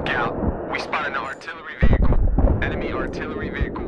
Look out. We spotted an artillery vehicle. Enemy artillery vehicle.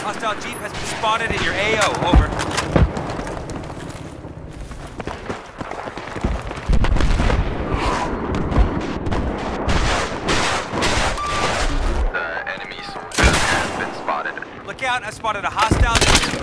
Hostile Jeep has been spotted in your AO. Over. The enemy soldier has been spotted. Look out, I spotted a hostile Jeep.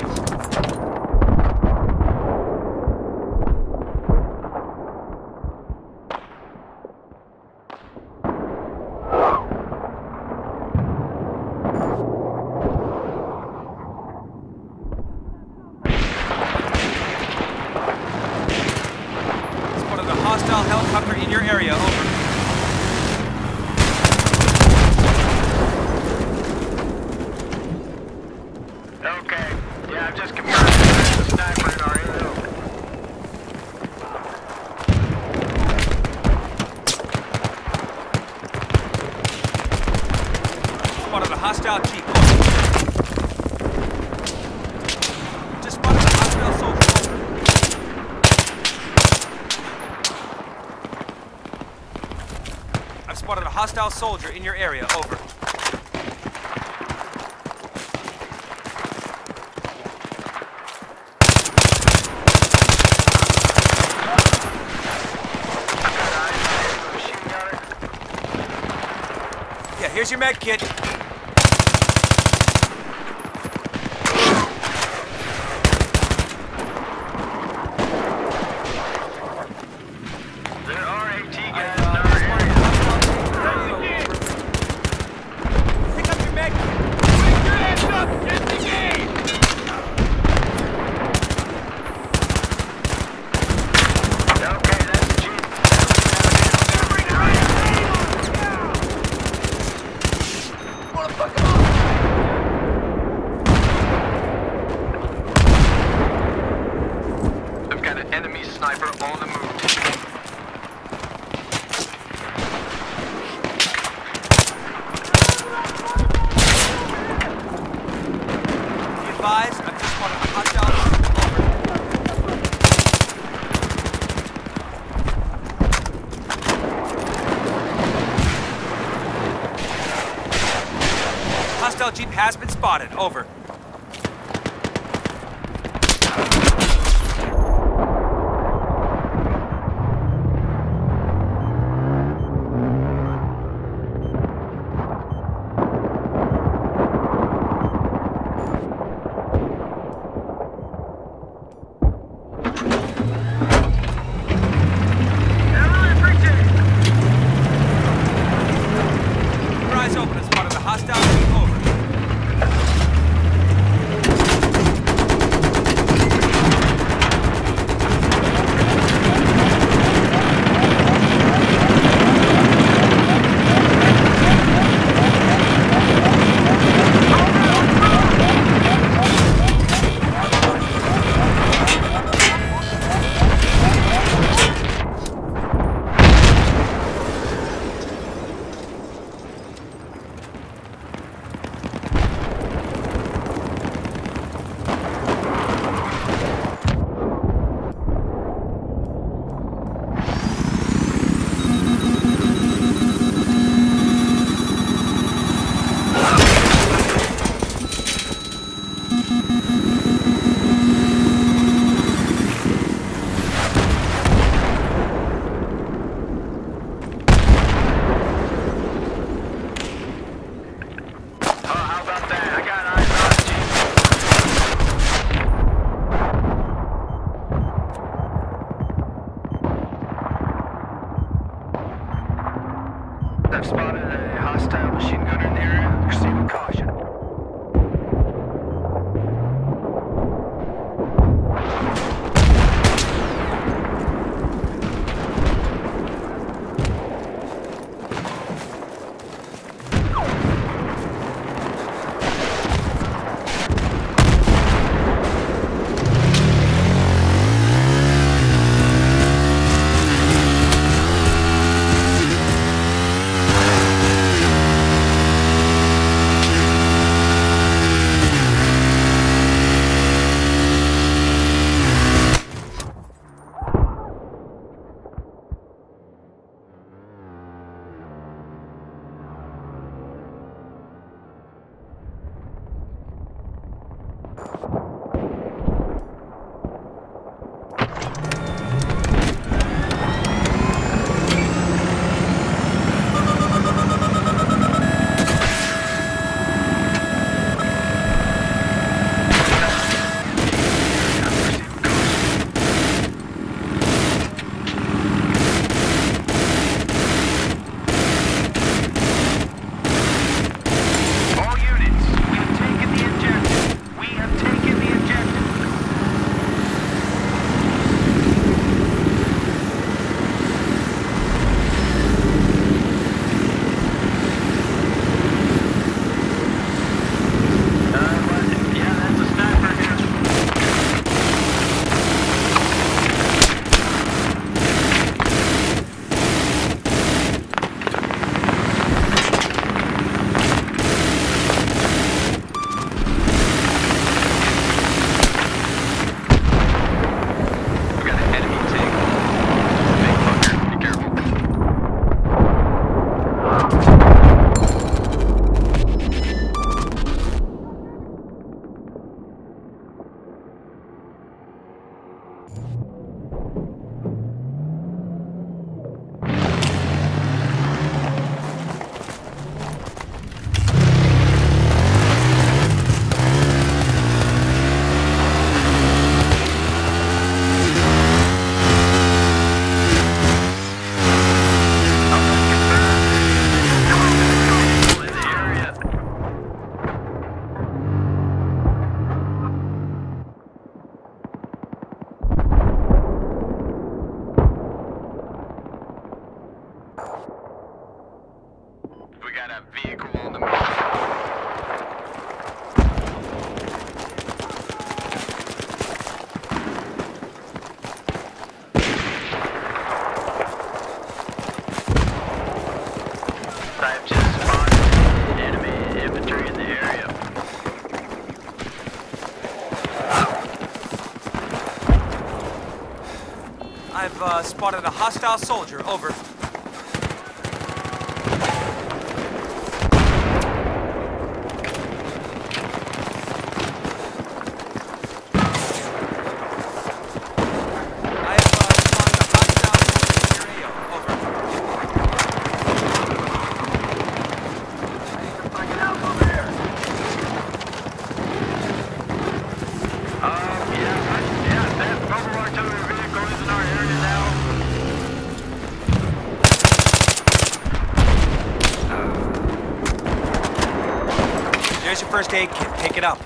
Spotted a hostile helicopter in your area. Over. Okay. Yeah, I've just confirmed there's a sniper in our AO. Spotted a hostile Jeep. Over. Just spotted a hostile soldier. Over. I've spotted a hostile soldier in your area. Over. Yeah, here's your med kit. There are AT guys in our area. Pick up your med kit. Put your hands up! Get the game! Okay, that's the Jeep. I've got an enemy sniper on the move. Be advised, I've just spotted a hostile Jeep. Over. Hostile Jeep has been spotted. Over. Your eyes open. I've spotted a hostile Jeep. Over. All units, we have taken the objective. We have taken the objective. Yeah, that's a sniper here. We got an enemy tank. Big fucker. Be careful. In the area. We got a vehicle on the move. I've just spotted enemy infantry in the area. I've spotted a hostile soldier. Over. Yeah, that mobile artillery vehicle is in our area now. There's your first aid kit. Pick it up.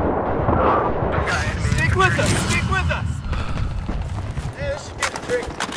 Stick with us! Stick with us! Yeah, this should get a trick.